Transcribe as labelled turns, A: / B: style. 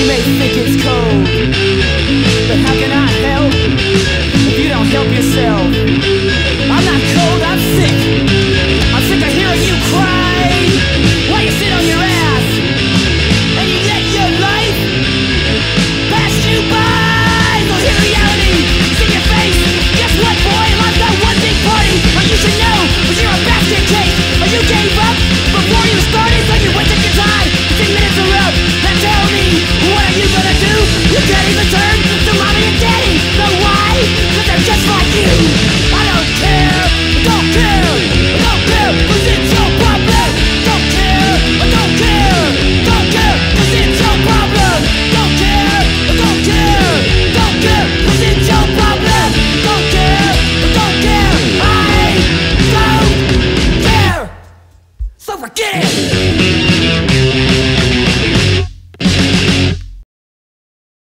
A: You may think it's cold, but how can I help if you don't help yourself? I'm not cold, I'm sick. I'm sick of hearing you cry while you sit on your ass and you let your life pass you by. So hear reality, see your face. Guess what, boy? Life's got one big party. Or you should know, cause you're a basket case. Or you gave up before you started, so you wasted your time. 10 minutes are up. Now tell me, what are you gonna do? You can't even turn to mommy and daddy. Know why? Cause they're just like you. I don't care, don't care, don't care, cause it's your problem. Don't care, don't care, don't care, cause it's your problem. Don't care, don't care, don't care, cause it's your problem. Don't care, don't care, I don't care. So forget it.